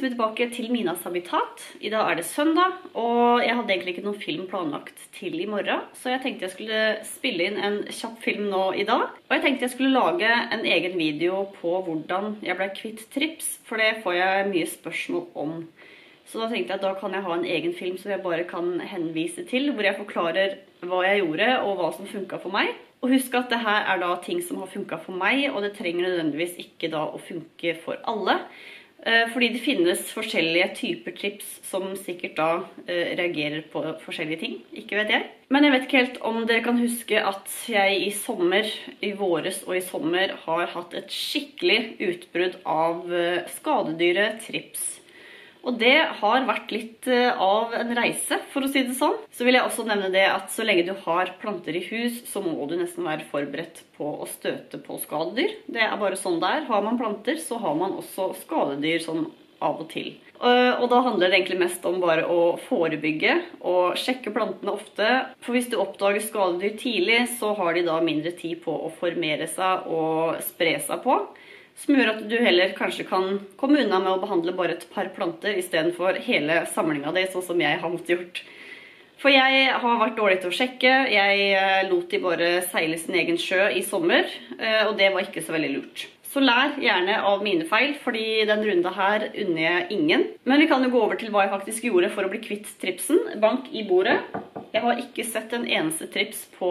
hjertelig tilbake til Minas Habitat. I dag er det søndag, og jeg hadde egentlig ikke noen film planlagt til i morgen, så jeg tenkte jeg skulle spille inn en kjapp film nå i dag. Og jeg tenkte jeg skulle lage en egen video på hvordan jeg ble kvitt trips, for det får jeg mye spørsmål om. Så da tenkte jeg at da kan jeg ha en egen film som jeg bare kan henvise til, hvor jeg forklarer hva jeg gjorde og hva som funket for meg. Og husk at det her er da ting som har funket for meg, og det trenger nødvendigvis ikke da å funke for alle. Fordi det finnes forskjellige typer trips som sikkert da reagerer på forskjellige ting, ikke vet jeg. Men jeg vet ikke helt om dere kan huske at jeg i sommer, i våres og i sommer har hatt et skikkelig utbrudd av skadedyre trips. Og det har vært litt av en reise, for å si det sånn. Så vil jeg også nevne det at så lenge du har planter i hus, så må du nesten være forberedt på å støte på skadedyr. Det er bare sånn det er. Har man planter, så har man også skadedyr sånn av og til. Og da handler det egentlig mest om bare å forebygge og sjekke plantene ofte. For hvis du oppdager skadedyr tidlig, så har de da mindre tid på å formere seg og spre seg på. Som gjør at du heller kanskje kan komme unna med å behandle bare et par planter i stedet for hele samlingen din, sånn som jeg har måttet gjort. For jeg har vært dårlig til å sjekke. Jeg lot de bare seile sin egen sjø i sommer, og det var ikke så veldig lurt. Så lær gjerne av mine feil, fordi den runden her unner jeg ingen. Men vi kan jo gå over til hva jeg faktisk gjorde for å bli kvitt tripsen. Bank i bordet. Jeg har ikke sett en eneste trips på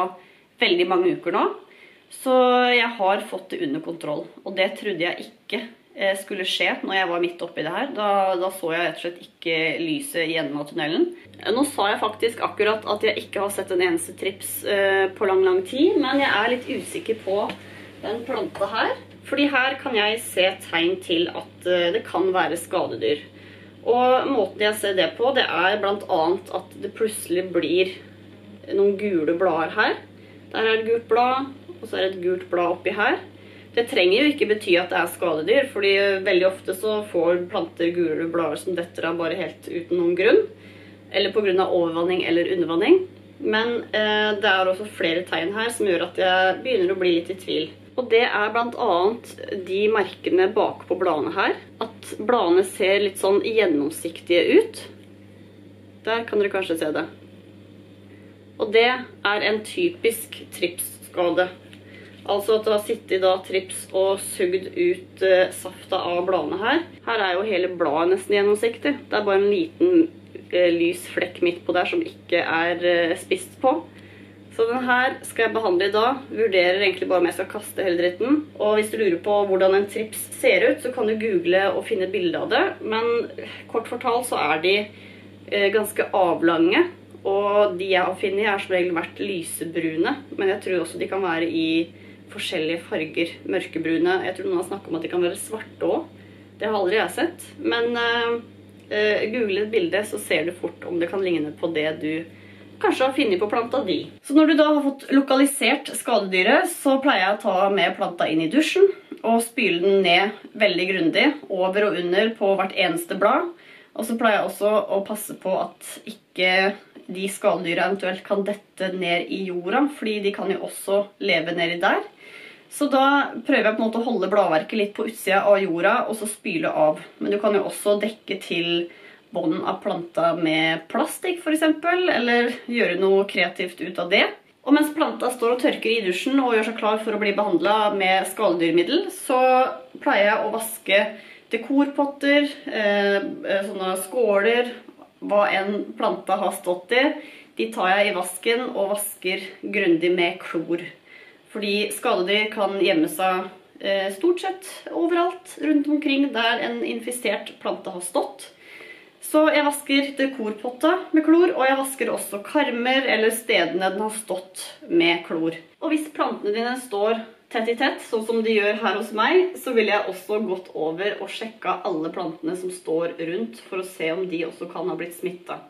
veldig mange uker nå. Så jeg har fått det under kontroll, og det trodde jeg ikke skulle skje når jeg var midt oppi det her. Da så jeg rett og slett ikke lyset i enden av tunnelen. Nå sa jeg faktisk akkurat at jeg ikke har sett en eneste trips på lang tid, men jeg er litt usikker på den planta her. Fordi her kan jeg se tegn til at det kan være skadedyr. Og måten jeg ser det på, det er blant annet at det plutselig blir noen gule blader her. Der er det gult blad. Og så er det et gult blad oppi her. Det trenger jo ikke bety at det er skadedyr, fordi veldig ofte så får planter gule blader som detter av bare helt uten noen grunn. Eller på grunn av overvanning eller undervanning. Men det er også flere tegn her som gjør at jeg begynner å bli litt i tvil. Og det er blant annet de merkene bak på bladene her. At bladene ser litt sånn gjennomsiktige ut. Der kan dere kanskje se det. Og det er en typisk tripsskade. Altså at det har sittet da trips og sugd ut safta av bladene her. Her er jo hele bladet nesten gjennomsiktig. Det er bare en liten lys flekk midt på der som ikke er spist på. Så den her skal jeg behandle i dag. Vurderer egentlig bare om jeg skal kaste hele dritten. Og hvis du lurer på hvordan en trips ser ut, så kan du google og finne bilde av det. Men kort fortalt så er de ganske avlange. Og de jeg har funnet har som regel vært lysebrune. Men jeg tror også de kan være i forskjellige farger, mørkebrune. Jeg tror noen har snakket om at de kan være svarte også. Det har aldri jeg sett. Men google et bilde, så ser du fort om det kan ligne på det du kanskje har funnet på planta di. Så når du da har fått lokalisert skadedyret, så pleier jeg å ta med planta inn i dusjen og spyle den ned veldig grundig, over og under på hvert eneste blad. Og så pleier jeg også å passe på at ikke de skadedyra eventuelt kan dette ned i jorda, fordi de kan jo også leve nedi der. Så da prøver jeg på en måte å holde bladverket litt på utsida av jorda, og så spyle av. Men du kan jo også dekke til bånden av planta med plastikk for eksempel, eller gjøre noe kreativt ut av det. Og mens planta står og tørker i dusjen og gjør seg klar for å bli behandlet med skadedyrmiddel, så pleier jeg å vaske dekorpotter, sånne skåler, hva en planta har stått i. De tar jeg i vasken og vasker grundig med klor. Fordi skadedyr kan gjemme seg stort sett overalt rundt omkring der en infisert plante har stått. Så jeg vasker dekorpotta med klor, og jeg vasker også karmer eller stedene den har stått med klor. Og hvis plantene dine står tett i tett, sånn som de gjør her hos meg, så vil jeg også gått over og sjekke alle plantene som står rundt, for å se om de også kan ha blitt smittet.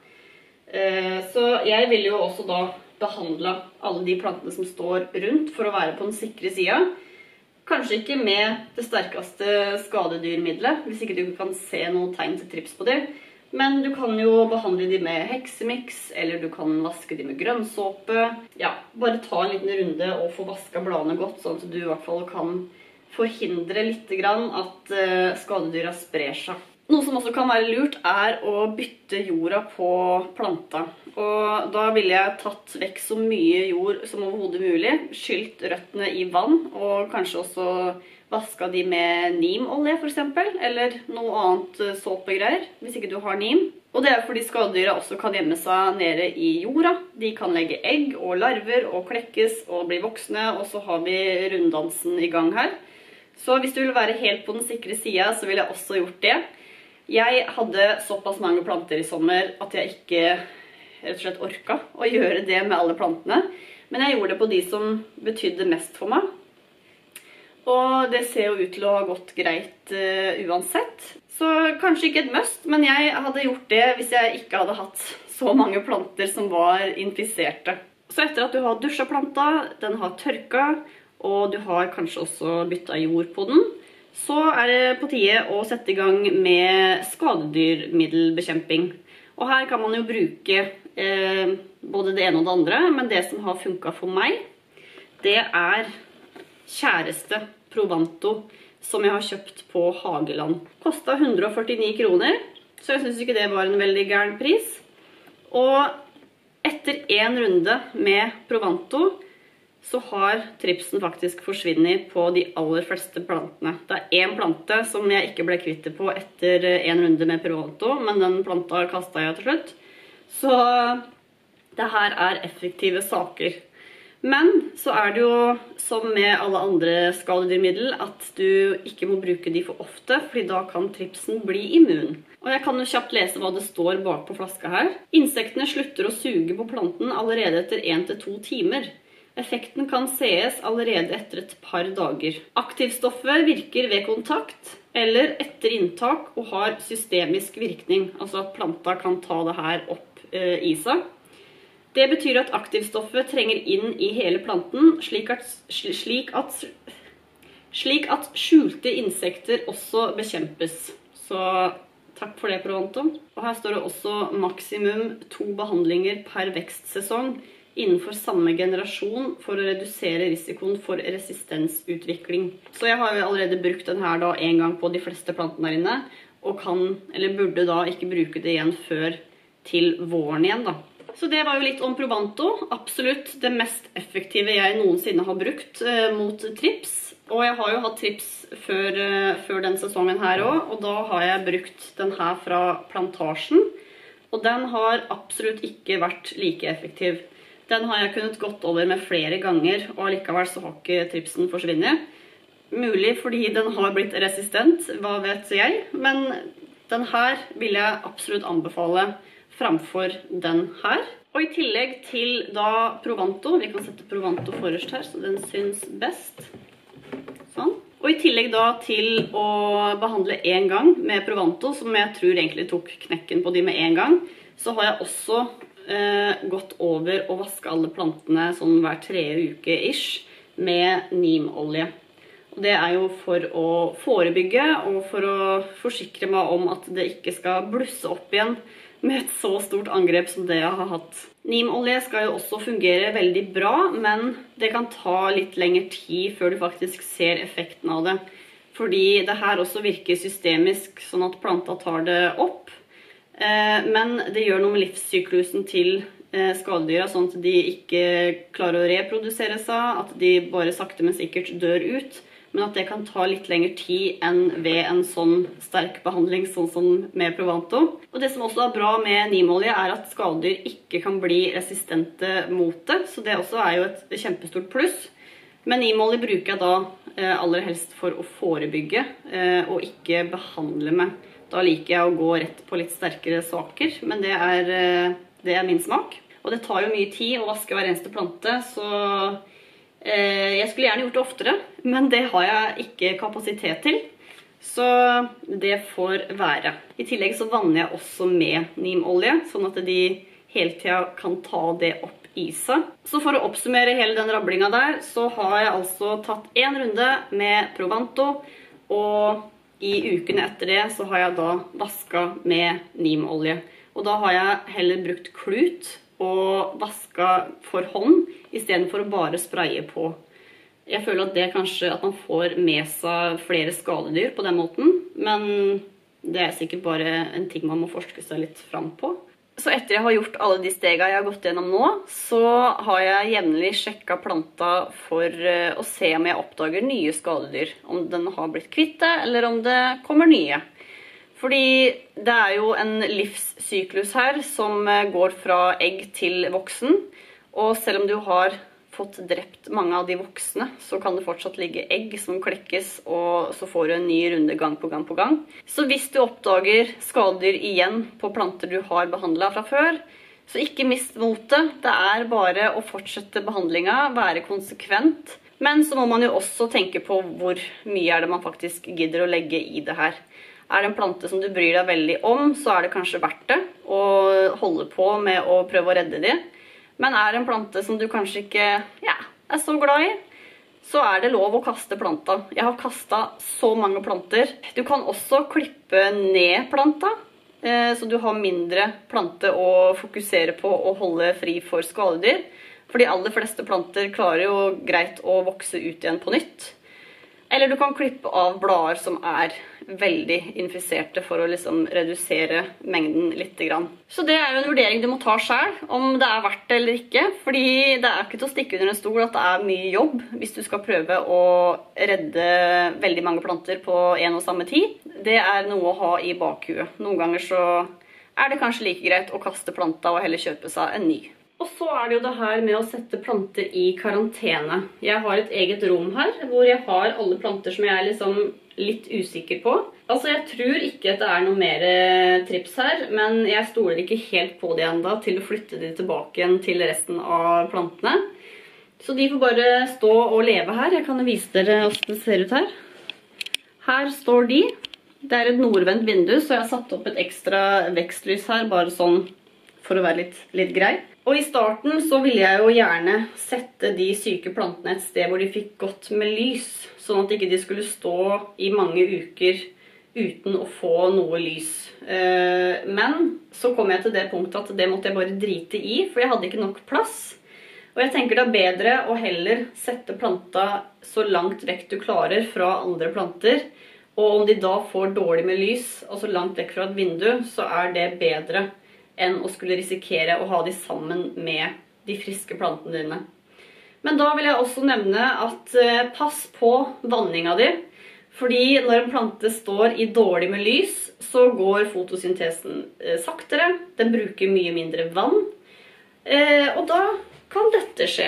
Så jeg vil jo også da behandle alle de plantene som står rundt, for å være på den sikre siden. Kanskje ikke med det sterkeste skadedyrmiddelet, hvis ikke du kan se noen tegn til trips på det. Men du kan jo behandle de med heksemix, eller du kan vaske de med grønnsåpe. Ja, bare ta en liten runde og få vasket bladene godt, sånn at du i hvert fall kan forhindre litt grann at skadedyra sprer seg. Noe som også kan være lurt å bytte jorda på planta. Og da ville jeg tatt vekk så mye jord som overhodet mulig, skylt røttene i vann, og kanskje også vasket de med nimolje for eksempel, eller noe annet såpegreier, hvis ikke du har nim. Og det fordi skadedyra også kan gjemme seg nede i jorda. De kan legge egg og larver og klekkes og bli voksne, og så har vi runddansen i gang her. Så hvis du vil være helt på den sikre siden, så vil jeg også gjort det. Jeg hadde såpass mange planter i sommer at jeg ikke rett og slett orket å gjøre det med alle plantene. Men jeg gjorde det på de som betydde mest for meg. Og det ser jo ut til å ha gått greit uansett. Så kanskje ikke et must, men jeg hadde gjort det hvis jeg ikke hadde hatt så mange planter som var infiserte. Så etter at du har dusjet planta, den har tørket, og du har kanskje også byttet jord på den, så det på tide å sette i gang med skadedyrmiddelbekjemping. Og her kan man jo bruke både det ene og det andre, men det som har funket for meg, det Kjæreste Provanto, som jeg har kjøpt på Hageland. Kostet 149 kroner, så jeg synes ikke det var en veldig gæren pris. Og etter en runde med Provanto, så har tripsen faktisk forsvinnet på de aller fleste plantene. Det en plante som jeg ikke ble kvitt på etter en runde med Provanto, men den planta kastet jeg til slutt. Så det her effektive saker. Men så det jo som med alle andre skadedyrmiddel at du ikke må bruke de for ofte, fordi da kan tripsen bli immun. Og jeg kan jo kjapt lese hva det står bak på flaska her. Insektene slutter å suge på planten allerede etter 1 til 2 timer. Effekten kan sees allerede etter et par dager. Aktivstoffet virker ved kontakt eller etter inntak og har systemisk virkning, altså at planta kan ta det her opp i seg. Det betyr at aktivstoffet trenger inn i hele planten, slik at skjulte insekter også bekjempes. Så takk for det, Provanto. Og her står det også maksimum 2 behandlinger per vekstsesong, innenfor samme generasjon for å redusere risikoen for resistensutvikling. Så jeg har jo allerede brukt den her da en gang på de fleste plantene her inne, og kan, eller burde da ikke bruke det igjen før til våren igjen da. Så det var jo litt om Provanto. Absolutt det mest effektive jeg noensinne har brukt mot trips. Og jeg har jo hatt trips før den sesongen her også, og da har jeg brukt den her fra plantasjen. Og den har absolutt ikke vært like effektiv. Den har jeg kunnet gått over med flere ganger, og likevel så har ikke tripsen forsvinnet. Mulig fordi den har blitt resistent, hva vet jeg, men den her vil jeg absolutt anbefale framfor den her. Og i tillegg til da Provanto, vi kan sette Provanto forrest her, så den syns best. Sånn. Og i tillegg da til å behandle en gang med Provanto, som jeg tror egentlig tok knekken på de med en gang, så har jeg også gått over og vaske alle plantene sånn hver 3. uke ish med nimolje. Og det jo for å forebygge og for å forsikre meg om at det ikke skal blusse opp igjen med et så stort angrep som det jeg har hatt. Nimolje skal jo også fungere veldig bra, men det kan ta litt lengre tid før du faktisk ser effekten av det. Fordi det her også virker systemisk, sånn at planta tar det opp. Men det gjør noe med livssyklusen til skadedyra, sånn at de ikke klarer å reprodusere seg, at de bare sakte men sikkert dør ut, men at det kan ta litt lengre tid enn ved en sånn sterk behandling, sånn som med Provanto. Og det som også bra med nimolje at skadedyr ikke kan bli resistente mot det, så det også jo et kjempestort pluss. Men nimolje bruker jeg da aller helst for å forebygge og ikke behandle med. Da liker jeg å gå rett på litt sterkere saker, men det min smak. Og det tar jo mye tid å vaske hver eneste plante, så jeg skulle gjerne gjort det oftere, men det har jeg ikke kapasitet til. Så det får være. I tillegg så vanner jeg også med nimolje, sånn at de hele tiden kan ta det opp i seg. Så for å oppsummere hele den rablingen der, så har jeg altså tatt en runde med Provanto, og i ukene etter det så har jeg da vasket med nimolje. Og da har jeg heller brukt klut og vasket for hånd, i stedet for å bare spraye på. Jeg føler at det kanskje at man får med seg flere skadedyr på den måten, men Det er sikkert bare en ting man må forske seg litt fram på. Så etter jeg har gjort alle de stegene jeg har gått gjennom nå, så har jeg jevnlig sjekket planta for å se om jeg oppdager nye skadedyr. Om den har blitt kvitt det, eller om det kommer nye. Fordi det er jo en livssyklus her som går fra egg til voksen. Og selv om du har fått drept mange av de voksne, så kan det fortsatt ligge egg som klekkes, og så får du en ny runde gang på gang på gang. Så hvis du oppdager skadedyr igjen på planter du har behandlet fra før, så ikke mist motet. Det er bare å fortsette behandlingen, være konsekvent. Men så må man jo også tenke på hvor mye er det man faktisk gidder å legge i det her. Er det en plante som du bryr deg veldig om, så er det kanskje verdt det å holde på med å prøve å redde de. Men er det en plante som du kanskje ikke er så glad i, så er det lov å kaste planta. Jeg har kastet så mange planter. Du kan også klippe ned planta, så du har mindre plante å fokusere på og holde fri for skadedyr. For de aller fleste planter klarer jo greit å vokse ut igjen på nytt. Eller du kan klippe av blader som er veldig infiserte for å liksom redusere mengden litt grann. Så det er jo en vurdering du må ta selv, om det er verdt det eller ikke. Fordi det er ikke til å stikke under en stol at det er mye jobb hvis du skal prøve å redde veldig mange planter på en og samme tid. Det er noe å ha i bakhuet. Noen ganger så er det kanskje like greit å kaste planta og heller kjøpe seg en ny. Og så er det jo det her med å sette planter i karantene. Jeg har et eget rom her, hvor jeg har alle planter som jeg er liksom litt usikker på. Altså, jeg tror ikke at det er noe mer trips her, men jeg stoler ikke helt på det enda til å flytte de tilbake igjen til resten av plantene. Så de får bare stå og leve her. Jeg kan vise dere hvordan det ser ut her. Her står de. Det er et nordvendt vindu, så jeg har satt opp et ekstra vekstlys her, bare sånn for å være litt grei. Og i starten så ville jeg jo gjerne sette de syke plantene et sted hvor de fikk godt med lys, sånn at ikke de skulle stå i mange uker uten å få noe lys. Men så kom jeg til det punktet at det måtte jeg bare drite i, for jeg hadde ikke nok plass. Og jeg tenker det er bedre å heller sette planta så langt vekk du klarer fra andre planter, og om de da får dårlig med lys, altså langt vekk fra et vindu, så er det bedre enn å skulle risikere å ha de sammen med de friske plantene dine. Men da vil jeg også nevne at pass på vanninga di, fordi når en plante står i dårlig med lys, så går fotosyntesen saktere, den bruker mye mindre vann, og da kan dette skje.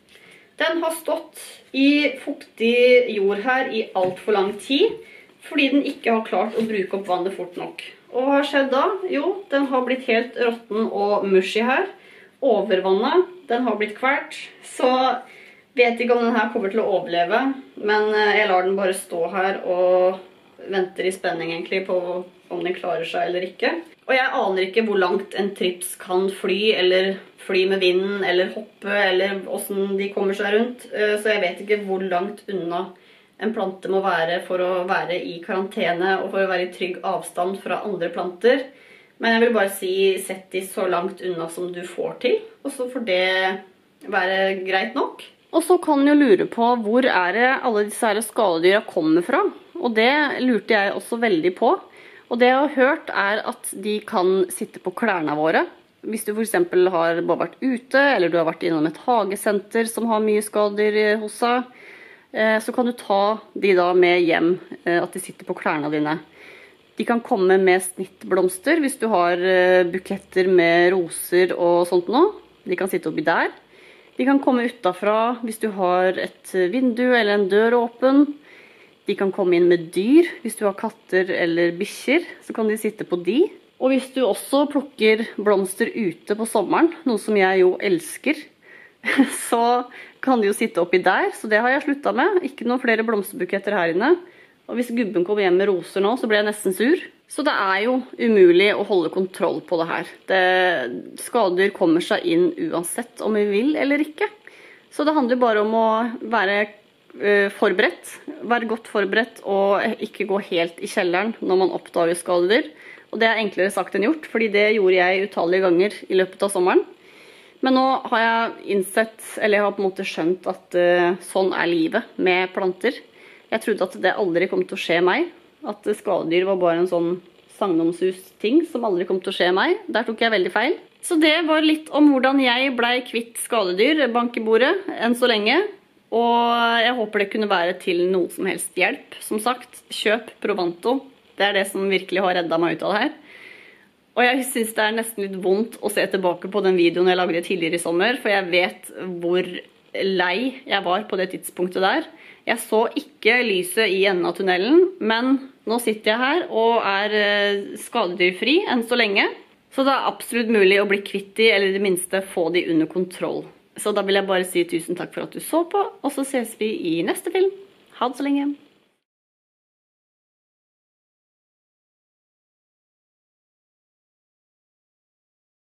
Den har stått i fuktig jord her i alt for lang tid, fordi den ikke har klart å bruke opp vannet fort nok. Og hva har skjedd da? Jo, den har blitt helt råtten og mushy her. Overvannet, den har blitt kvert. Så vet ikke om den her kommer til å overleve, men jeg lar den bare stå her og venter i spenning egentlig på om den klarer seg eller ikke. Og jeg aner ikke hvor langt en trips kan fly, eller fly med vinden, eller hoppe, eller hvordan de kommer seg rundt. Så jeg vet ikke hvor langt unna en plante må være for å være i karantene og for å være i trygg avstand fra andre planter. Men jeg vil bare si, sett de så langt unna som du får til, og så får det være greit nok. Og så kan du jo lure på hvor er det alle disse her skadedyra kommer fra. Og det lurte jeg også veldig på. Og det jeg har hørt er at de kan sitte på klærne våre. Hvis du for eksempel har bare vært ute, eller du har vært innom et hagesenter som har mye skadedyr hos seg, så kan du ta de da med hjem, at de sitter på klærne dine. De kan komme med snittblomster hvis du har buketter med roser og sånt nå. De kan sitte oppi der. De kan komme utenfra hvis du har et vindu eller en dør åpen. De kan komme inn med dyr. Hvis du har katter eller bikkjer, så kan de sitte på de. Og hvis du også plukker blomster ute på sommeren, noe som jeg jo elsker, så kan de jo sitte oppi der, så det har jeg sluttet med. Ikke noen flere blomsterbuketter her inne. Og hvis gubben kommer hjem med roser nå, så blir jeg nesten sur. Så det er jo umulig å holde kontroll på det her. Skadedyr kommer seg inn uansett om vi vil eller ikke. Så det handler bare om å være forberedt, være godt forberedt og ikke gå helt i kjelleren når man oppdager skadedyr. Og det er enklere sagt enn gjort, fordi det gjorde jeg utallige ganger i løpet av sommeren. Men nå har jeg innsett, eller jeg har på en måte skjønt at sånn er livet med planter. Jeg trodde at det aldri kom til å skje meg, at skadedyr var bare en sånn sagnomsus-ting som aldri kom til å skje meg. Der tok jeg veldig feil. Så det var litt om hvordan jeg ble kvitt skadedyr, bank i bordet, enn så lenge. Og jeg håper det kunne være til noe som helst hjelp. Som sagt, kjøp Provanto. Det er det som virkelig har reddet meg ut av det her. Og jeg synes det er nesten litt vondt å se tilbake på den videoen jeg lagde tidligere i sommer, for jeg vet hvor lei jeg var på det tidspunktet der. Jeg så ikke lyset i enden av tunnelen, men nå sitter jeg her og er skadedyrfri enn så lenge. Så det er absolutt mulig å bli kvitt de, eller i det minste få de under kontroll. Så da vil jeg bare si tusen takk for at du så på, og så ses vi i neste film. Ha det så lenge!